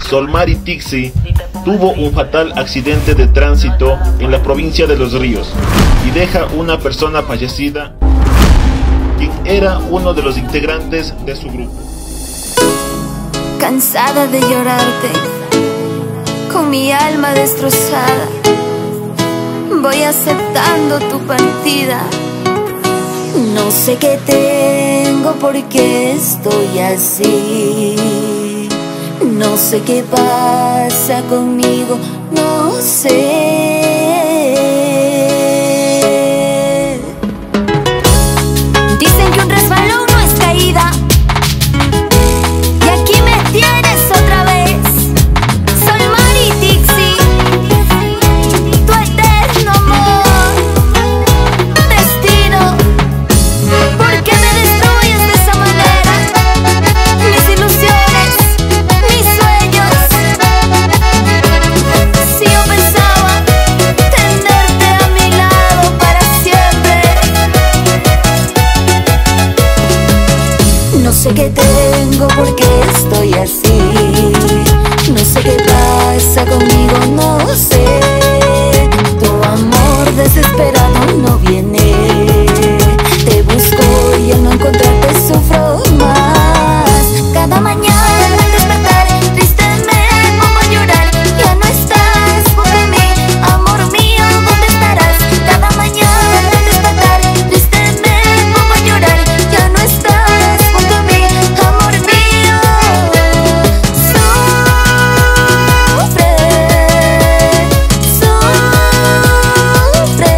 Solmari Tixi tuvo un fatal accidente de tránsito en la provincia de Los Ríos y deja una persona fallecida, quien era uno de los integrantes de su grupo. Cansada de llorarte, con mi alma destrozada, voy aceptando tu partida. No sé qué tengo, por qué estoy así. No sé qué pasa conmigo, no sé. Dicen que un resbalón no es caída, y aquí me tienes otra vez. Solmari Tixi, tu eterno amor, destino. ¿Por qué me destruyes de esa manera? Mis ilusiones, mis sueños. Si yo pensaba tenerte a mi lado para siempre. No sé qué tengo, por qué estoy así. No sé qué pasa conmigo, no sé. Tu amor desesperado no viene. Te busco y al no encontrarte sufro más. Cada mañana al despertar triste me pongo a llorar. Ya no estás junto a mí, amor mío, ¿dónde estarás? Cada mañana al despertar triste me pongo a llorar. Ya no estás junto a mí, amor mío. Sufre, sufre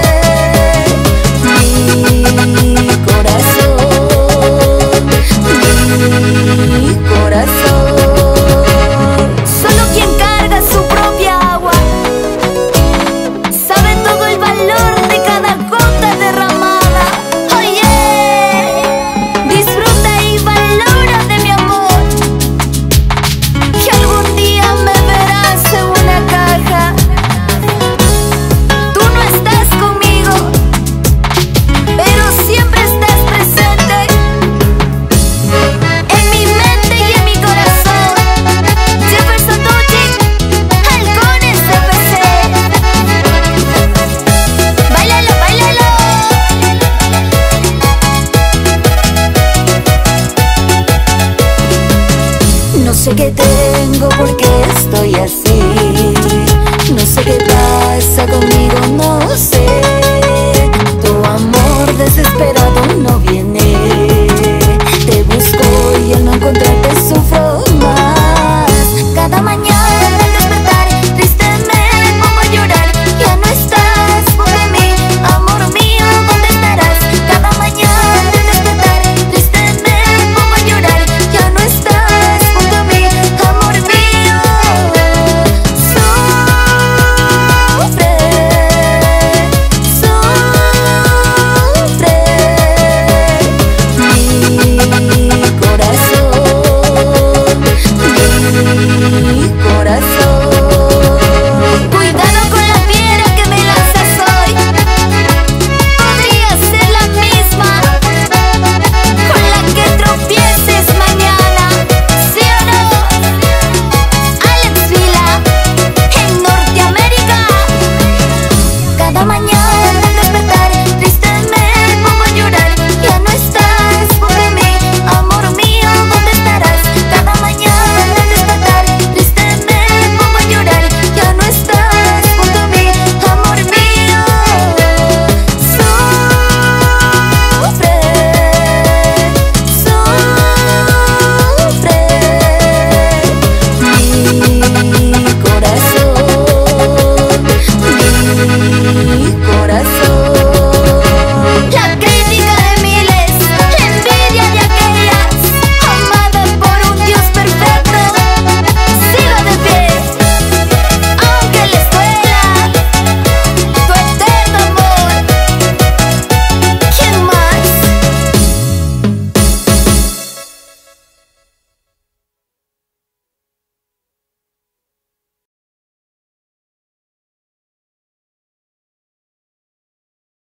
mi corazón, mi corazón. Solo quien carga su propia agua sabe todo el valor de cada gota derramada. Oye, disfruta y valora de mi amor, que algún día me verás en una caja. Tú no estás conmigo, pero siempre estás presente en mi mente y en mi corazón. Jefferson Tucci, Halcones FC. Báilalo, báilalo. No sé qué tengo, por qué estoy así.